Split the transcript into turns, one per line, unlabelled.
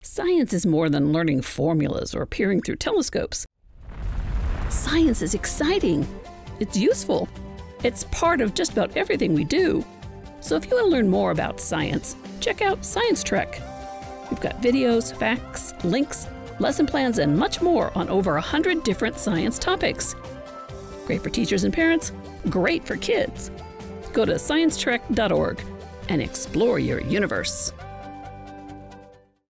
Science is more than learning formulas or peering through telescopes. Science is exciting. It's useful. It's part of just about everything we do. So if you want to learn more about science, check out Science Trek. We've got videos, facts, links, lesson plans, and much more on over 100 different science topics. Great for teachers and parents, great for kids. Go to sciencetrek.org and explore your universe.